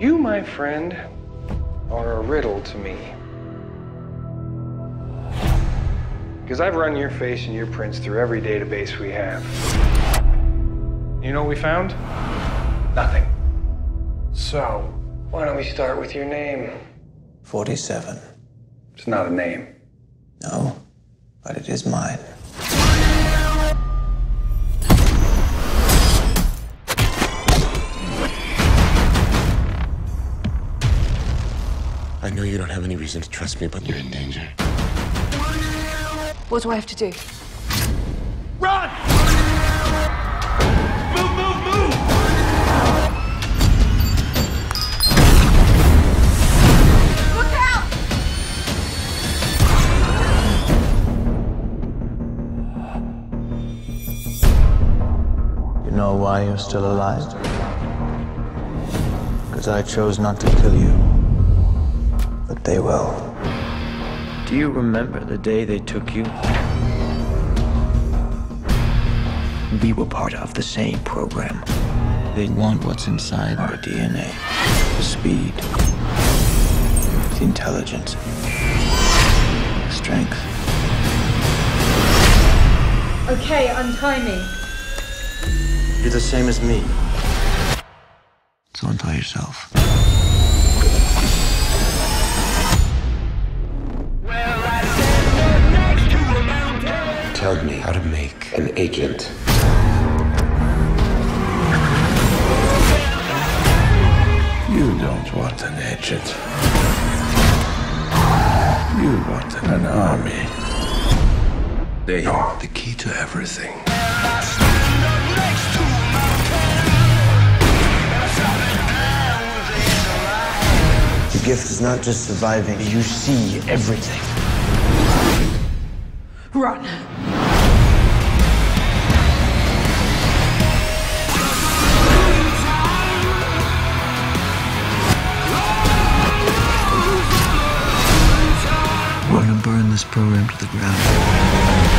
You, my friend, are a riddle to me. Because I've run your face and your prints through every database we have. You know what we found? Nothing. So, why don't we start with your name? 47. It's not a name. No, but it is mine. I know you don't have any reason to trust me, but you're in danger. What do I have to do? Run! Move, move, move! Look out! You know why you're still alive? Because I chose not to kill you. But they will. Do you remember the day they took you? We were part of the same program. They want what's inside our DNA. The speed. The intelligence. The strength. Okay, untie me. You're the same as me. So untie yourself. Tell me how to make an agent. You don't want an agent. You want an army. They are the key to everything. The gift is not just surviving. You see everything. Run. We're gonna burn this program to the ground.